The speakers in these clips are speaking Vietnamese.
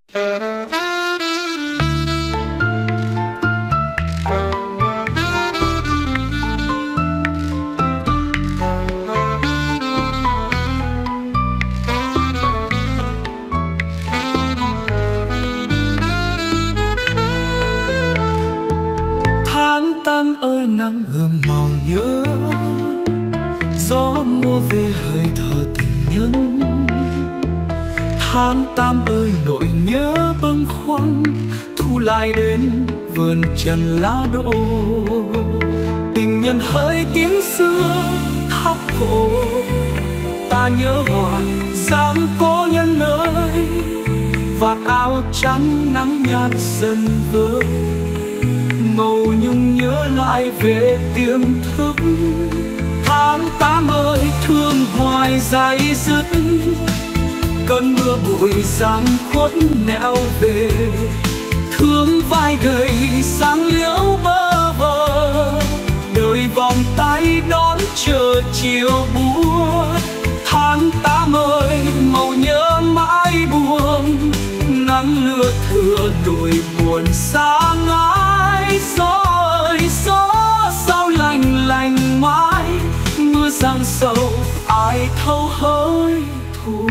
Tháng tám ơi nắng ươm màu nhớ, gió mùa về hơi thở tình nhân. Tháng tám ơi nỗi nhớ bâng khuâng, thu lại đến vườn trần lá đỗ. Tình nhân hỡi tiếng xưa khắc cổ, ta nhớ hoài dáng cố nhân ơi. Vạt áo trắng nắng nhạt dần vơi, màu nhung nhớ lại về tiềm thức. Tháng tám ơi thương hoài dai dứt, cơn mưa bụi giăng khuất nẻo về. Thương vai gầy sáng liễu bơ vơ, đời vòng tay đón chờ chiều buốt. Tháng tám ơi màu nhớ mãi buông, nắng lưa thừa nỗi buồn xa ngái. Gió ơi gió sao lành lành mãi, mưa giăng sầu ai thấu hỡi thu.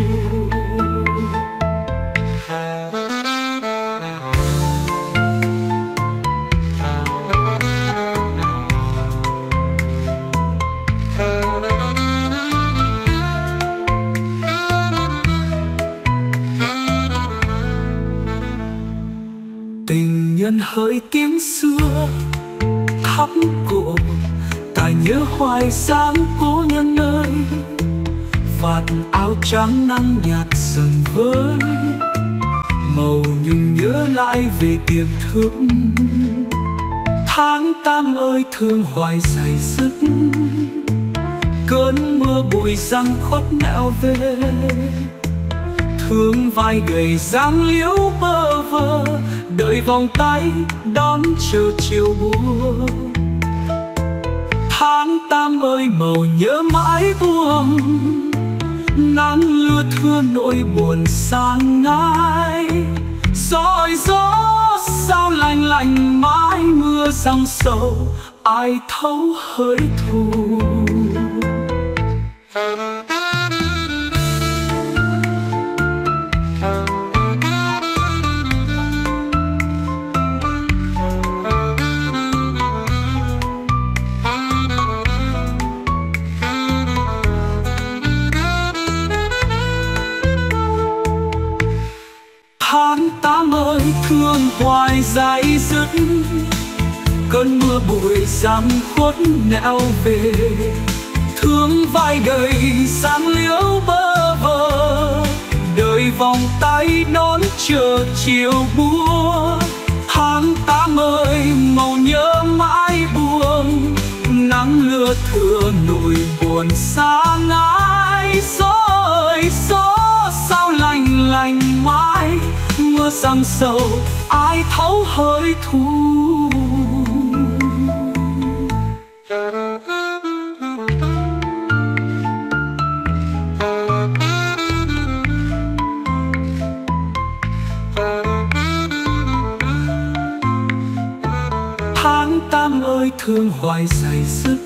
Tình nhân hỡi tiếng xưa khắc cổ, ta nhớ hoài dáng cố nhân ơi. Vạt áo trắng nắng nhạt dần vơi, màu nhung nhớ lại về tiềm thức. Tháng tám ơi thương hoài dai dứt, cơn mưa bụi giăng khuất nẻo về. Thương vai gầy dáng liễu bơ vơ, đợi vòng tay đón chờ chiều buông. Tháng tám ơi màu nhớ mãi buông, nắng lưa thưa nỗi buồn xa ngái. Gió ơi gió sao lành lành mãi, mưa giăng sầu ai thấu hỡi thu. Tháng tám ơi thương hoài dai dứt, cơn mưa bụi giăng khuất nẻo về. Thương vai gầy sáng liễu bơ vơ, đời vòng tay đón chờ chiều buốt. Tháng tám ơi màu nhớ mãi buông, nắng lưa thừa nỗi buồn xa ngái. Gió ơi gió sao lành lành mãi, mưa giăng sầu ai thấu hỡi thu. Tháng tám ơi thương hoài dai dứt,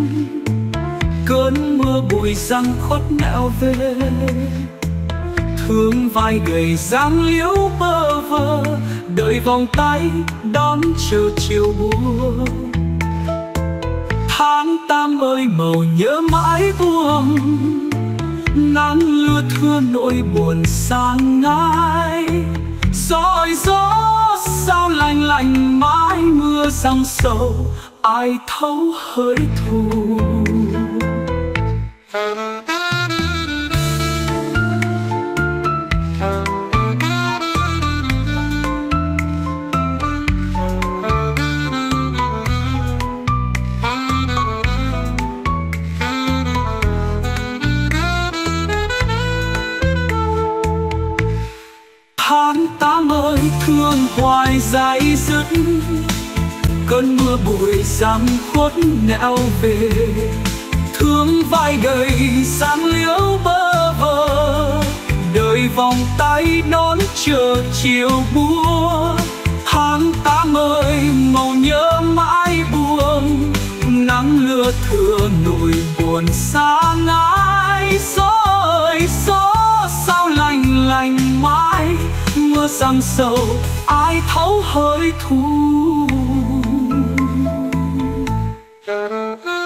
cơn mưa bụi giăng khuất nẻo về. Thương vai gầy dáng liễu bơ vơ, đợi vòng tay đón chờ chiều buông. Tháng tám ơi màu nhớ mãi buông, nắng lưa thưa nỗi buồn xa ngái. Gió ơi gió sao lành lành mãi, mưa giăng sầu ai thấu hỡi thu. Tháng tám ơi thương hoài dai dứt, cơn mưa bụi giăng khuất nẻo về. Thương vai gầy sáng liễu bơ vơ, đời vòng tay đón chờ chiều buông. Tháng 8 ơi màu nhớ mãi buông, nắng lưa thừa nỗi buồn xa ngái. Gió ơi gió sao lành lành mãi, mưa giăng sầu ai thấu hơi thu.